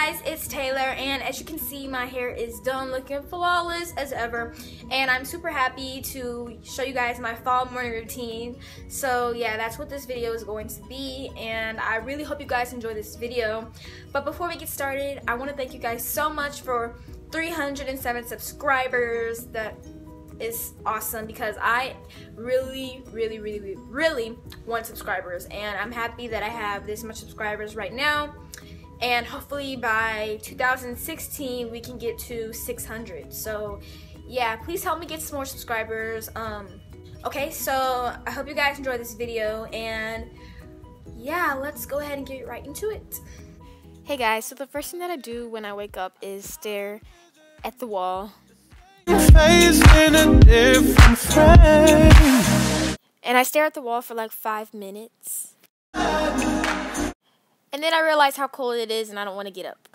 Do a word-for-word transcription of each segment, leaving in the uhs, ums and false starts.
guys, it's Taylor, and as you can see, my hair is done looking flawless as ever, and I'm super happy to show you guys my fall morning routine. So yeah, that's what this video is going to be, and I really hope you guys enjoy this video. But before we get started, I want to thank you guys so much for three hundred seven subscribers. That is awesome because I really really really really want subscribers, and I'm happy that I have this much subscribers right now, and hopefully by two thousand sixteen we can get to six hundred. So yeah, please help me get some more subscribers. Um okay, so I hope you guys enjoy this video, and yeah, let's go ahead and get right into it. Hey guys, so the first thing that I do when I wake up is stare at the wall. In a different frame. And I stare at the wall for like five minutes. And then I realize how cold it is and I don't want to get up.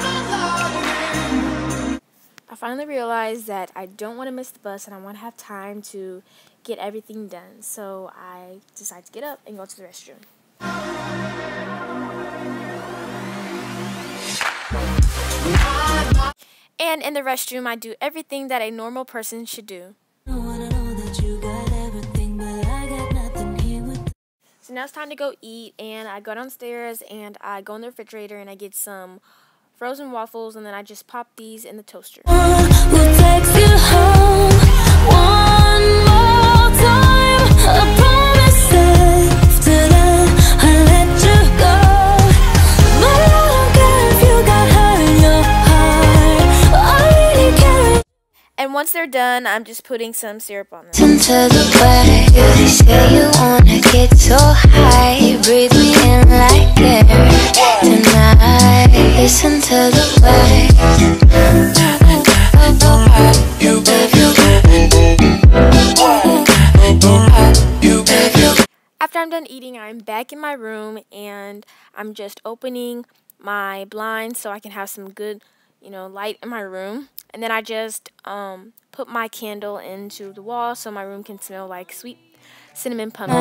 I finally realized that I don't want to miss the bus and I want to have time to get everything done. So I decide to get up and go to the restroom. And in the restroom, I do everything that a normal person should do. So now it's time to go eat, and I go downstairs and I go in the refrigerator and I get some frozen waffles, and then I just pop these in the toaster. We'll take you home one more time. I promise after that I'll let you go. But I don't care if you got hurt in your heart. I really care. And once they're done, I'm just putting some syrup on them. Listen to the way you say you wanna get so high. Breathe me in like air tonight. Listen to the way you After I'm done eating, I'm back in my room and I'm just opening my blinds so I can have some good, you know, light in my room. And then I just um, put my candle into the wall so my room can smell like sweet cinnamon pumpkin.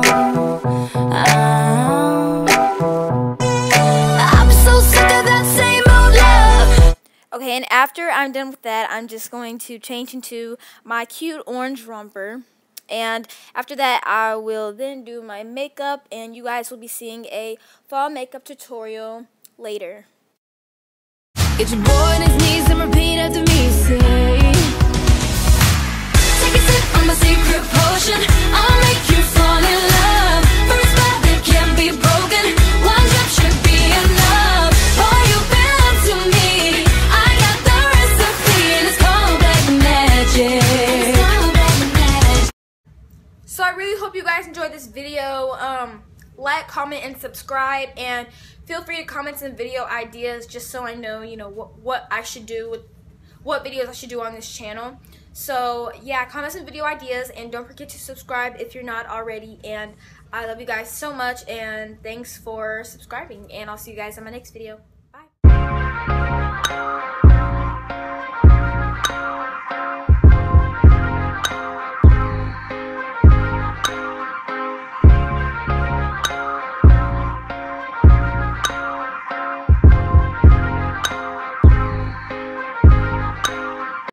I'm so sick of that same old love. Okay, and after I'm done with that, I'm just going to change into my cute orange romper. And after that, I will then do my makeup, and you guys will be seeing a fall makeup tutorial later. Get your boy on his knees and repeat after me, say. Take a sip on my secret potion, I'll make you fall in love. For a spell that can't be broken, one drop should be enough. Boy, you belong to me, I got the recipe, and it's called black magic. It's called black magic. So I really hope you guys enjoyed this video. Um, like, comment, and subscribe, and feel free to comment some video ideas just so I know, you know, what, what I should do with what videos I should do on this channel. So yeah, comment some video ideas, and don't forget to subscribe if you're not already. And I love you guys so much, and thanks for subscribing, and I'll see you guys in my next video.